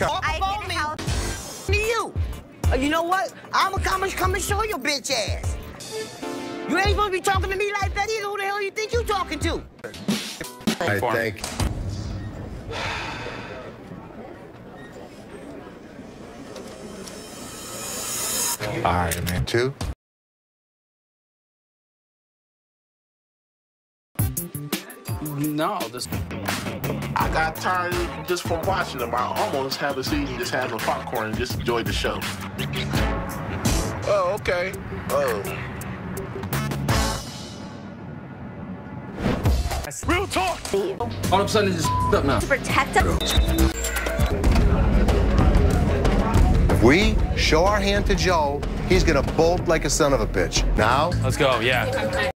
I get help. To you. You know what? I'm gonna come and show your bitch ass. You ain't supposed to be talking to me like that either. Who the hell you think you talking to? I think. All right, man. 2. No, this. I got tired just from watching them. I almost have a seat and just have a popcorn and just enjoy the show. Oh, okay. Oh. Real talk. All of a sudden, it's just up now. To protect us. If we show our hand to Joe, he's gonna bolt like a son of a bitch. Now? Let's go, yeah.